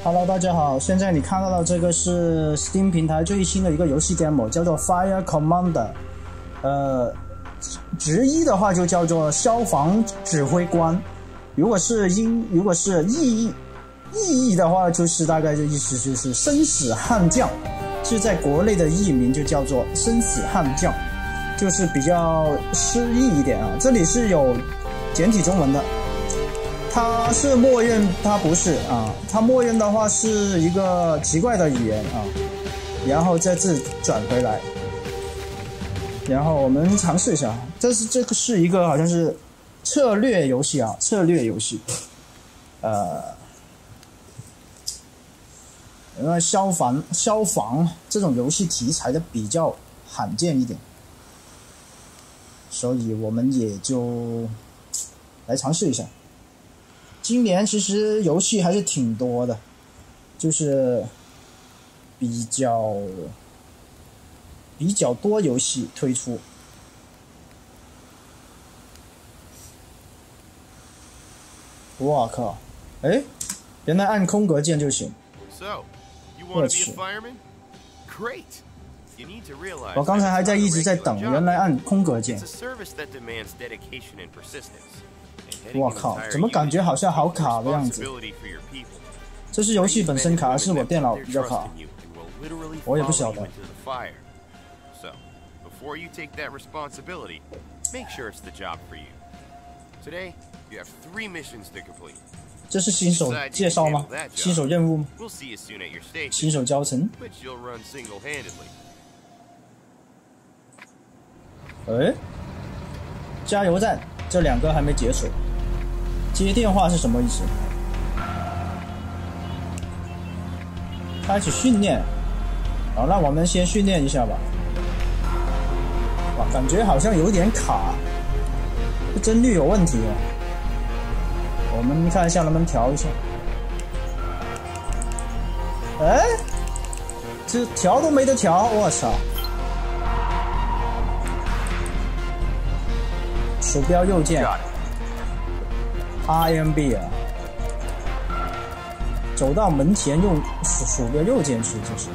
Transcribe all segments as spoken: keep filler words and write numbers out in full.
Hello， 大家好，现在你看到的这个是 Steam 平台最新的一个游戏 demo， 叫做 Fire Commander， 呃，直译的话就叫做消防指挥官。如果是英，如果是意译意译的话，就是大概的意思就是生死悍将，是在国内的译名就叫做生死悍将，就是比较诗意一点啊。这里是有简体中文的。它是默认，它不是啊，它默认的话是一个奇怪的语言啊，然后再次转回来，然后我们尝试一下，这是这个是一个好像是策略游戏啊，策略游戏，呃，因为消防消防这种游戏题材的比较罕见一点，所以我们也就来尝试一下。今年其实游戏还是挺多的，就是比较比较多游戏推出。哇靠！哎，原来按空格键就行。我去！我刚才还在一直在等，原来按空格键。我靠，怎么感觉好像好卡的样子？这是游戏本身卡，还是我电脑比较卡？我也不晓得。这是新手介绍吗？新手任务吗？新手教程？哎，加油站，这两个还没解锁。接电话是什么意思？开始训练，好，那我们先训练一下吧。哇，感觉好像有点卡，帧率有问题哦。我们看一下能不能调一下。哎，这调都没得调，我操！鼠标右键。R M B 啊，走到门前用鼠鼠标右键去就是。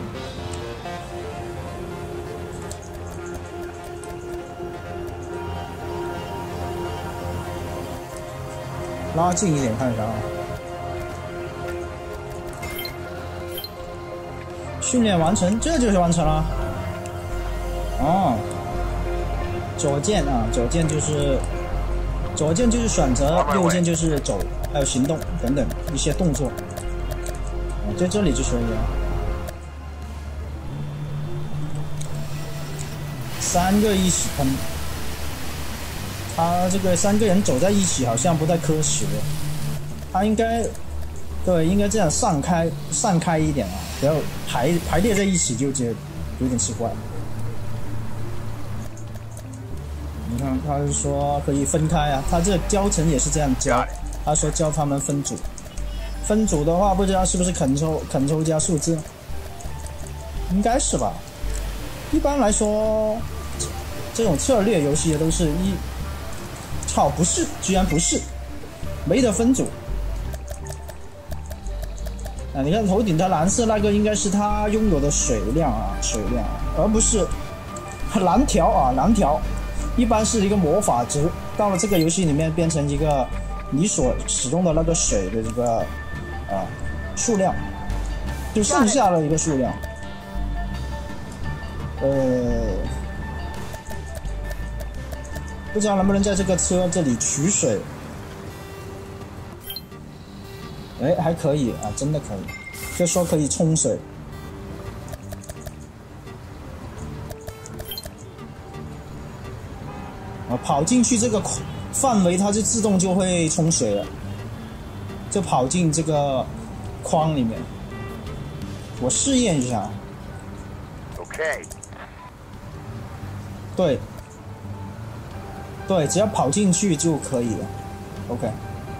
拉近一点看一下啊。训练完成，这就是完成了。哦，左键啊，左键就是。左键就是选择，右键就是走，还有行动等等一些动作，在这里就可以了。三个一起喷，他这个三个人走在一起好像不太科学，他应该，对，应该这样散开，散开一点啊，不要排排列在一起就觉得有点奇怪。你看，他是说可以分开啊，他这教程也是这样教。他说教他们分组，分组的话不知道是不是肯抽肯抽加数字，应该是吧。一般来说，这种策略游戏都是一，操，不是，居然不是，没得分组。啊，你看头顶的蓝色那个应该是他拥有的水量啊，水量，而不是蓝条啊，蓝条。一般是一个魔法值，到了这个游戏里面变成一个你所使用的那个水的这个啊数量，就剩下了一个数量。呃，不知道能不能在这个车这里取水？哎，还可以啊，真的可以，就说可以冲水。跑进去这个范围，它就自动就会冲水了，就跑进这个框里面。我试验一下。OK。对。对，只要跑进去就可以了。OK。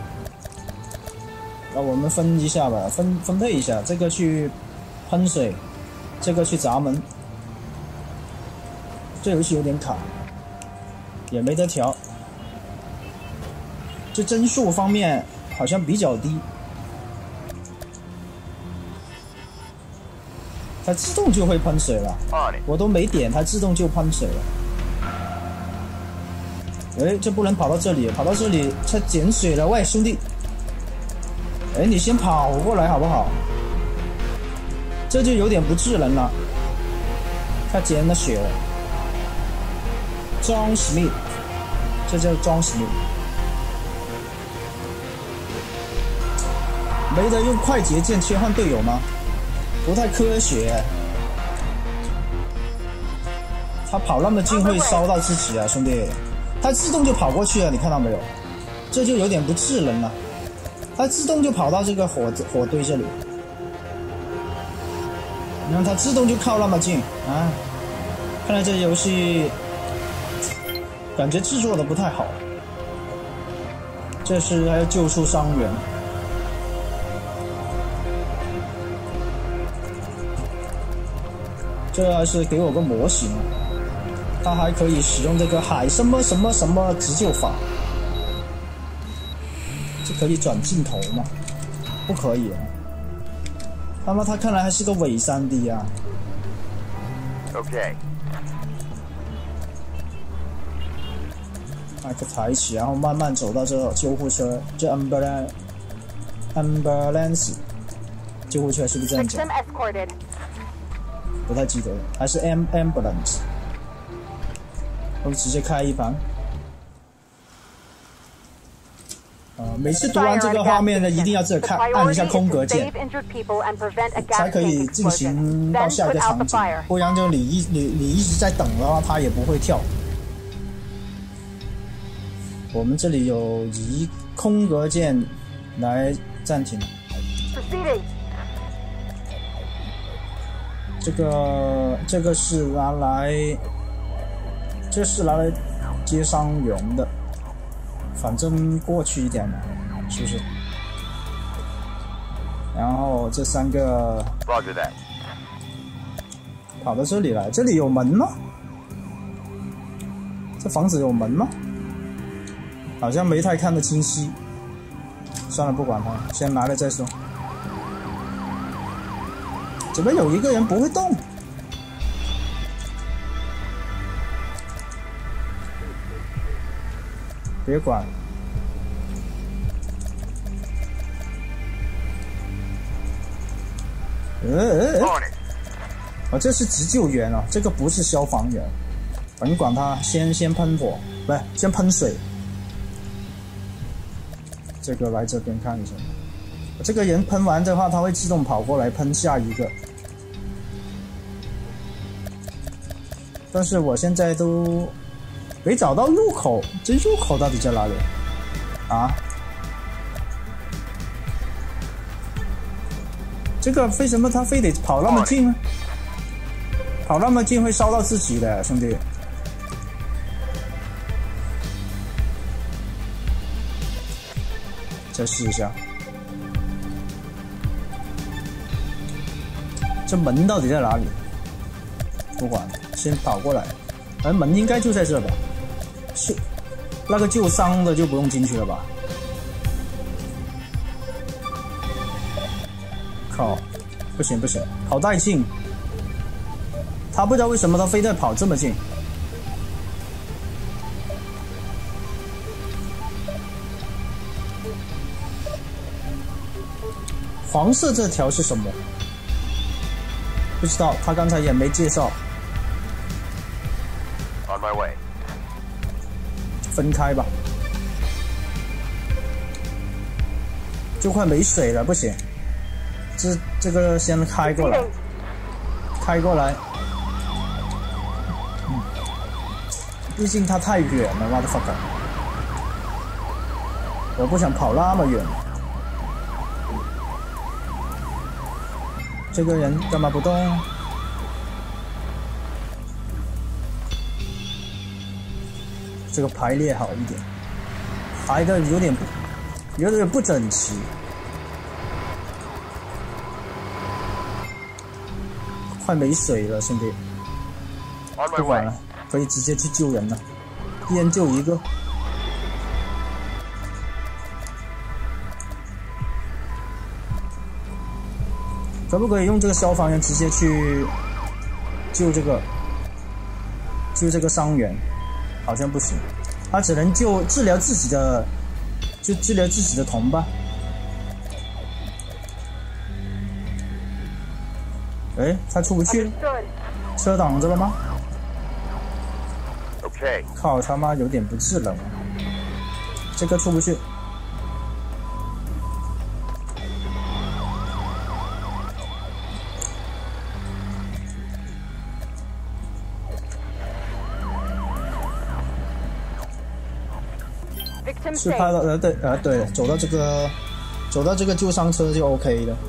那我们分一下吧，分分配一下，这个去喷水，这个去砸门。这游戏有点卡。也没得调，这帧数方面好像比较低。 它自动就会喷水了，我都没点，它自动就喷水了。哎，这不能跑到这里，跑到这里它减水了。喂，兄弟，哎，你先跑过来好不好？这就有点不智能了，它减了血了。John Smith， 这叫 John Smith。没得用快捷键切换队友吗？不太科学。他跑那么近会烧到自己啊，兄弟！他自动就跑过去了，你看到没有？这就有点不智能了。他自动就跑到这个火火堆这里，你看他自动就靠那么近啊！看来这游戏感觉制作的不太好。这是还要救出伤员。这还是给我个模型，它还可以使用这个海什么什么什么急救法。这可以转镜头吗？不可以啊。那么它看来还是个伪 三 D 啊。 OK。 麦克抬起，然后慢慢走到这救护车，这 ambulance ambulance 救护车是不是这样讲？不太记得了，还是 ambulance。我直接开一盘。呃，每次读完这个画面呢，一定要这看按一下空格键，才可以进行到下一个场景，不然就你一你你一直在等的话，它也不会跳。我们这里有移空格键来暂停。这个这个是拿来，这是拿来接伤员的，反正过去一点嘛，是不是？然后这三个跑到这里来，这里有门吗？这房子有门吗？好像没太看得清晰，算了，不管它，先拿了再说。怎么有一个人不会动？别管。呃呃呃，哦，这是急救员哦，这个不是消防员。甭管他，先先喷火，不是先喷水。这个来这边看一下。这个人喷完的话，他会自动跑过来喷下一个。但是我现在都没找到入口，这入口到底在哪里？啊？这个为什么他非得跑那么近呢？跑那么近会烧到自己的，兄弟。再试一下。这门到底在哪里？不管，先跑过来。而门应该就在这吧？是，那个救伤的就不用进去了吧？靠，不行不行，跑太近。他不知道为什么他非得跑这么近。黄色这条是什么？不知道，他刚才也没介绍。 On my way. 分开吧，就快没水了，不行。这这个先开过来，开过来。嗯，毕竟它太远了 ，motherfucker。我不想跑那么远。这个人干嘛不动？这个排列好一点，排的有点不，有点不整齐。快没水了，兄弟！不管了，可以直接去救人了，一人救一个。 可不可以用这个消防员直接去救这个救这个伤员？好像不行，他只能救治疗自己的，就治疗自己的同伴。哎，他出不去，车挡着了吗 ？OK。 靠他妈，有点不智能，这个出不去。是拍到呃对呃对，走到这个走到这个救伤车就 OK 了。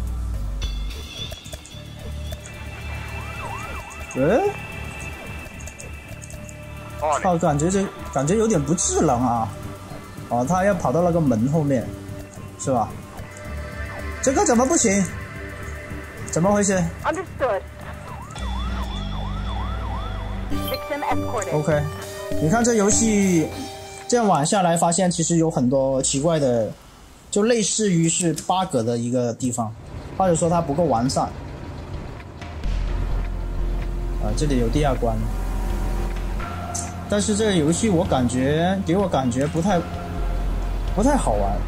诶，靠，感觉这感觉有点不智能啊！哦，他要跑到那个门后面，是吧？这个怎么不行？怎么回事 ？Understood. Victim escorted. OK， 你看这游戏。这样玩下来，发现其实有很多奇怪的，就类似于是 bug 的一个地方，或者说它不够完善。啊，这里有第二关，但是这个游戏我感觉给我感觉不太不太好玩。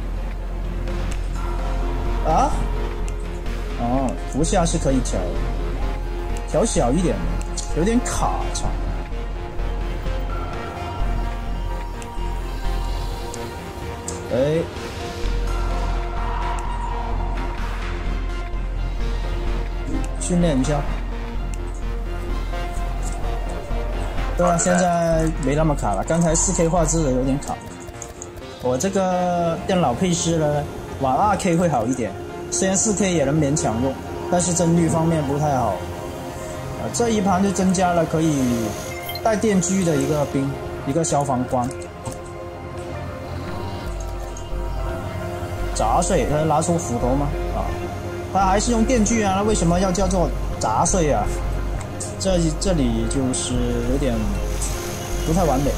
啊？哦，图下是可以调，调小一点，有点卡，操。哎，训练一下。对啊，现在没那么卡了，刚才 四 K 画质有点卡。我这个电脑配置呢，玩 二 K 会好一点，虽然 四 K 也能勉强用，但是帧率方面不太好。啊，这一盘就增加了可以带电锯的一个兵，一个消防官。砸碎，他拿出斧头吗？啊，他还是用电锯啊，那为什么要叫做砸碎啊？这这里就是有点不太完美。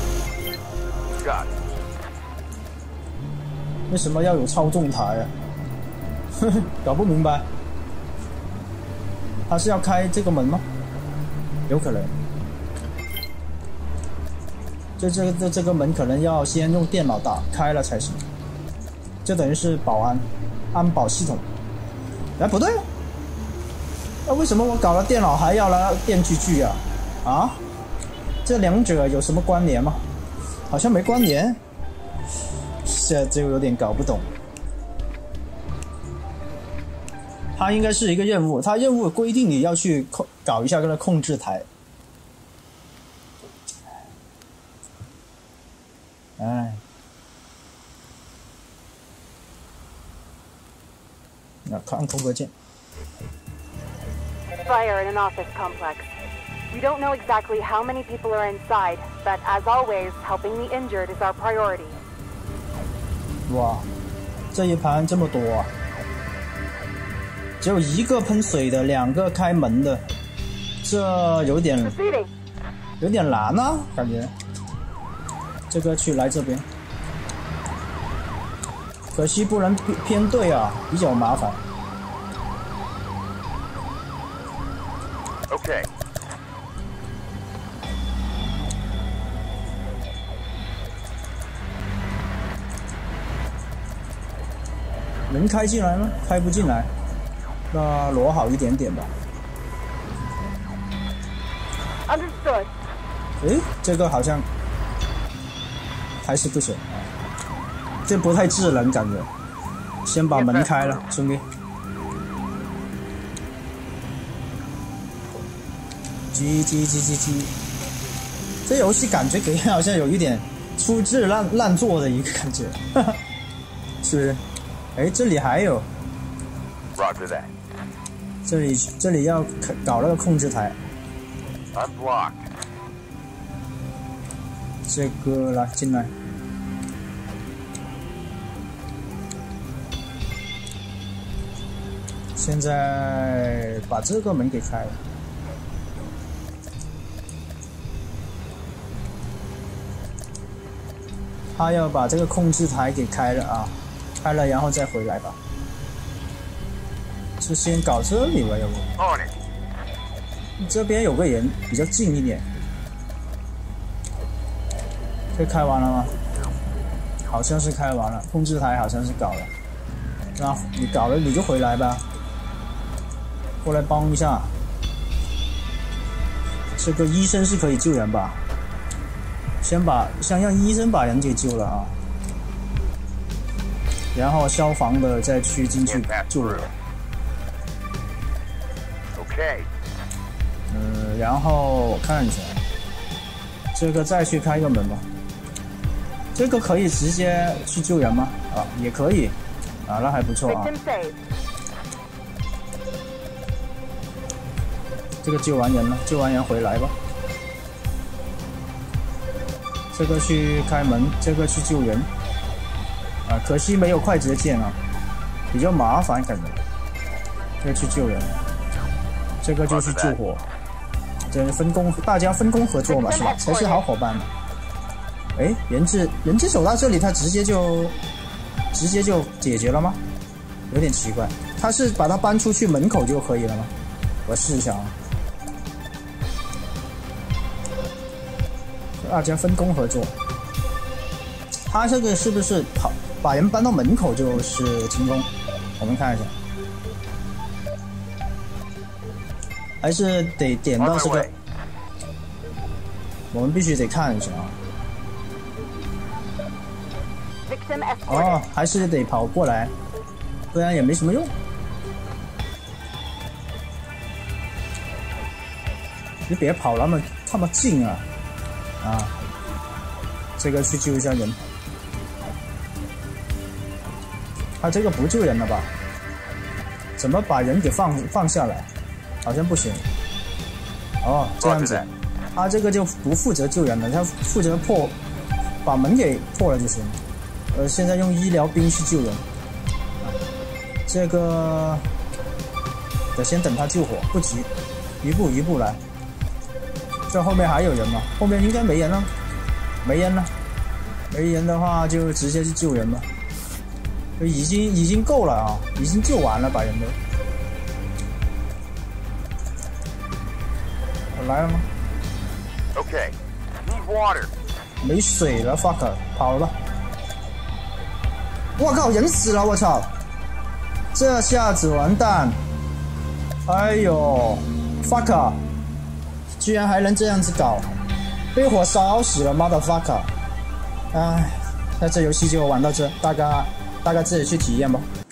为什么要有操纵台啊？呵呵，搞不明白。他是要开这个门吗？有可能。这这个这个门可能要先用电脑打开了才行。这等于是保安安保系统。哎，不对，那、啊、为什么我搞了电脑还要来电锯锯啊？啊，这两者有什么关联吗？好像没关联，这就有点搞不懂。它应该是一个任务，它任务规定你要去控搞一下这个控制台。哎。看空格键。 Fire in an office complex. We don't know exactly how many people are inside, but as always, helping the injured is our priority. 哇，这一盘这么多啊！只有一个喷水的，两个开门的，这有点有点难啊，感觉。这个去来这边。 可惜不能偏对啊，比较麻烦。 OK。 能开进来吗？开不进来，那挪好一点点吧。 Understood。 诶，这个好像还是不行。 这不太智能，感觉。先把门开了，兄弟。叽叽叽叽叽。这游戏感觉给人好像有一点粗制滥滥做的一个感觉，哈哈，是不是？哎，这里还有。 Roger that。 这里这里要搞那个控制台。 Unblocked。 这个来进来。 现在把这个门给开了，他要把这个控制台给开了啊，开了然后再回来吧。 是先搞这里吧，要不？ On it. 这边有个人比较近一点。这开完了吗？好像是开完了，控制台好像是搞了。那你搞了你就回来吧，过来帮一下。这个医生是可以救人吧？先把先让医生把人给救了啊，然后消防的再去进去 Get that 救人。 through. Okay. 嗯，然后我看一下，这个再去开个门吧。这个可以直接去救人吗？啊，也可以，啊，那还不错啊。 Victim saved. 这个救完人了，救完人回来吧。这个去开门，这个去救人。啊，可惜没有快捷键啊，比较麻烦感觉。这个去救人，这个就去救火。这分工，大家分工合作嘛，是吧？才是好伙伴嘛。哎，人质人质走到这里，他直接就直接就解决了吗？有点奇怪。他是把他搬出去门口就可以了吗？我试一下啊。大家分工合作。他这个是不是跑把人搬到门口就是成功？我们看一下。还是得点到这个，我们必须得看一下啊。 Victim escorted. 哦，还是得跑过来，不然也没什么用。你别跑那么那么近啊！啊，这个去救一下人。他这个不救人了吧？怎么把人给放放下来？好像不行。哦，这样子，他这个就不负责救人了，他负责破，把门给破了就行。 呃，现在用医疗兵去救人，啊、这个得先等他救火，不急，一步一步来。这后面还有人吗？后面应该没人了，没人了，没人的话就直接去救人吧。已经已经够了啊，已经救完了，把人都。我来了吗 Okay. Need water. 没水了 ，fuck， 跑了吧。 我靠，人死了！我操，这下子完蛋！哎呦 ，fuck， 居然还能这样子搞，被火烧死了 ，motherfucker！ 哎，那这游戏就玩到这，大家大家自己去体验吧。